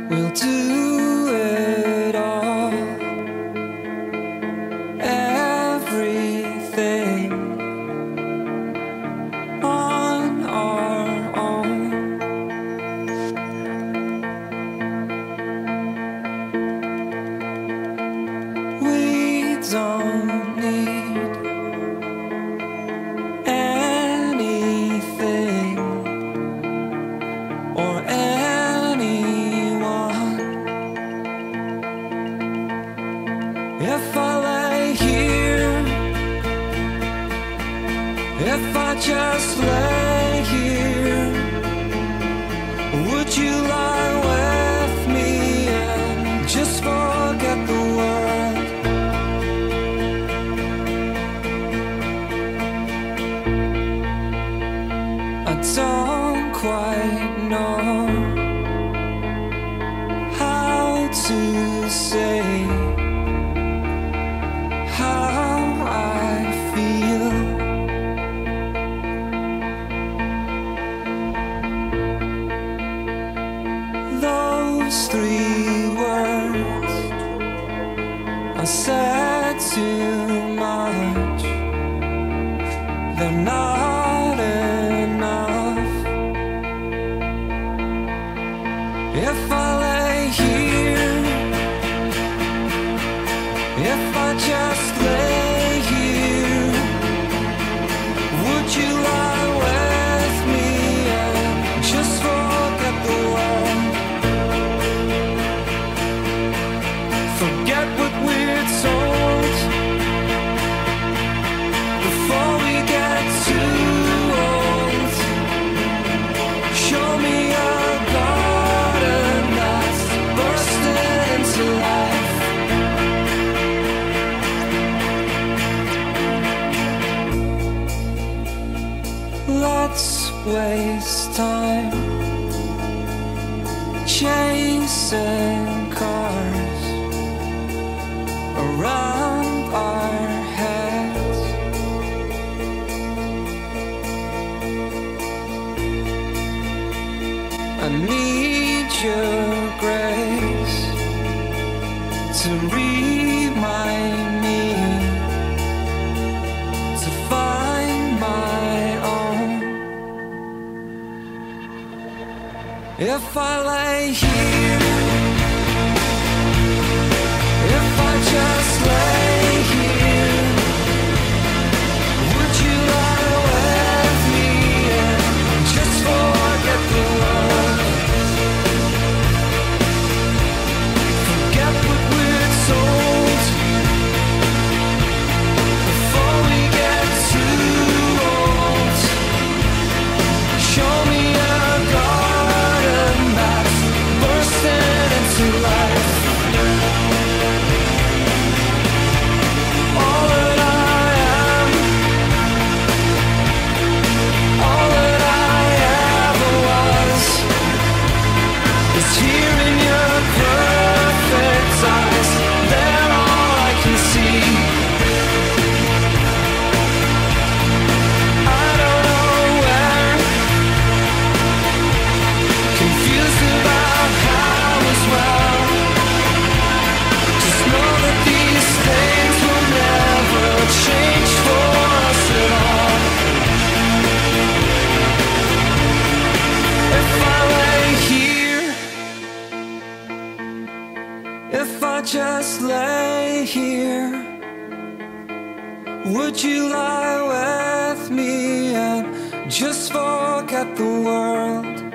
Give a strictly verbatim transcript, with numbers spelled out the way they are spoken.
We'll do it all, everything on our own. We don't need anything or anyone. If I lay here, if I just lay here, would you lie with me and just forget the world? I don't quite know how to say how I feel. Those three words I said too much. They're not enough. If I lay here, if I just lay here, would you lie with me and just forget the world? Forget what we're told before we get too old. Show me a garden that's bursting into life. Let's waste time chasing cars around our heads. I need your grace to remind me to find my own. If I lay here, if I just lay here, would you lie with me and just forget the world? Forget what we're told before we get too old. Show me a garden that's bursting into life. All that I am, all that I ever was, is here in your perfect eyes. They're all I can see. I don't know where, confused about how as well. Just know that these things will never change for us at all. If I lay here, if I just lay here, would you lie with me and just forget the world?